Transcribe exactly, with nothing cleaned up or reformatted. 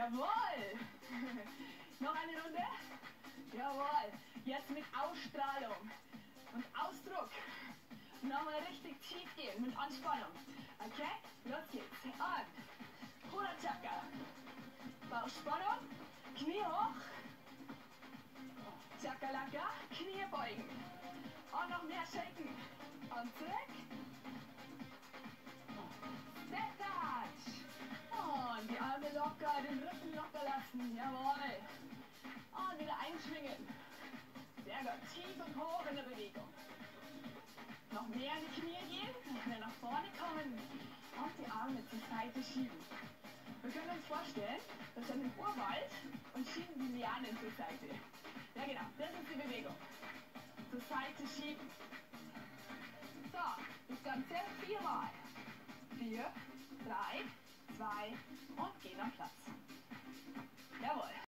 Jawohl. Noch eine Runde. Jawohl. Jetzt mit Ausstrahlung und Ausdruck. Nochmal richtig tief gehen mit Anspannung. Okay? Los geht's. Und Hula Chaka. Bauchspannung. Knie hoch. Chakalaka. Knie beugen. Und noch mehr shaken. Und zurück. Step Touch. Und die Arme locker, den Rücken locker lassen. Jawohl. Und wieder einschwingen. Sehr gut. Tief und hoch in der Bewegung. Noch mehr in die Knie gehen. Noch mehr nach vorne kommen. Und die Arme zur Seite schieben. Wir können uns vorstellen, wir sind im Urwald und schieben die Lianen zur Seite. Ja genau, das ist die Bewegung. Zur Seite schieben. So, das Ganze viermal. Vier, drei, zwei und gehen am Platz. Jawohl.